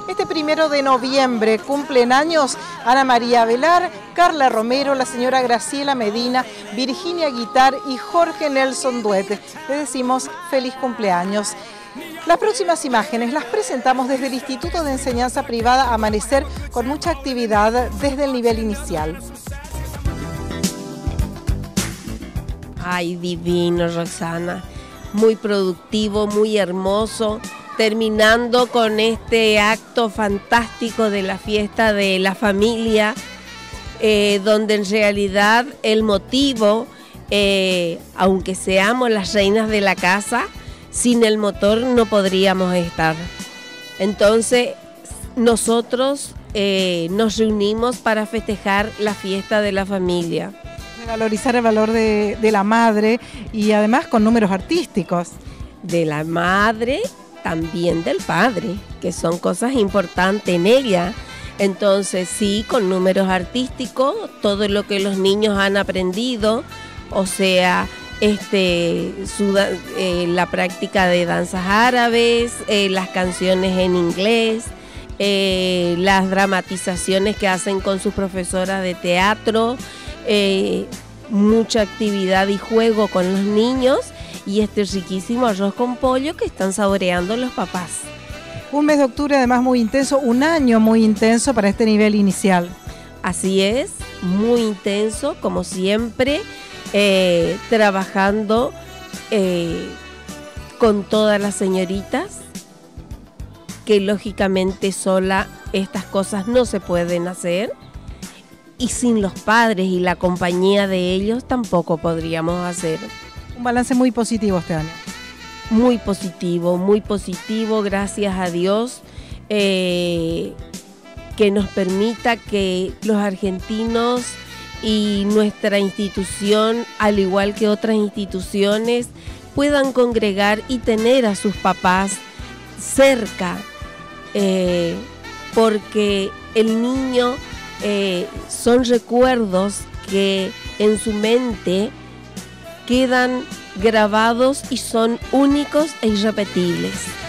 Este 1 de noviembre cumplen años Ana María Velar, Carla Romero, la señora Graciela Medina, Virginia Guitar y Jorge Nelson Duete. Le decimos feliz cumpleaños. Las próximas imágenes las presentamos desde el Instituto de Enseñanza Privada Amanecer, con mucha actividad desde el nivel inicial. Ay, divino, Roxana. Muy productivo, muy hermoso. Terminando con este acto fantástico de la fiesta de la familia, donde en realidad el motivo, aunque seamos las reinas de la casa, sin el motor no podríamos estar. Entonces nosotros nos reunimos para festejar la fiesta de la familia. Valorizar el valor de la madre y además con números artísticos. De la madre, también del padre, que son cosas importantes en ella. Entonces sí, con números artísticos, todo lo que los niños han aprendido, o sea, la práctica de danzas árabes, las canciones en inglés, las dramatizaciones que hacen con sus profesoras de teatro, mucha actividad y juego con los niños, y este riquísimo arroz con pollo que están saboreando los papás. Un mes de octubre además muy intenso, un año muy intenso para este nivel inicial. Así es, muy intenso, como siempre, trabajando con todas las señoritas, que lógicamente sola estas cosas no se pueden hacer, y sin los padres y la compañía de ellos tampoco podríamos hacer. Un balance muy positivo este año. Muy positivo, gracias a Dios, que nos permita que los argentinos y nuestra institución, al igual que otras instituciones, puedan congregar y tener a sus papás cerca, porque el niño son recuerdos que en su mente quedan grabados y son únicos e irrepetibles.